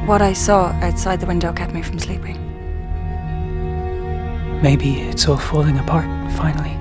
what I saw outside the window kept me from sleeping. Maybe it's all falling apart, finally.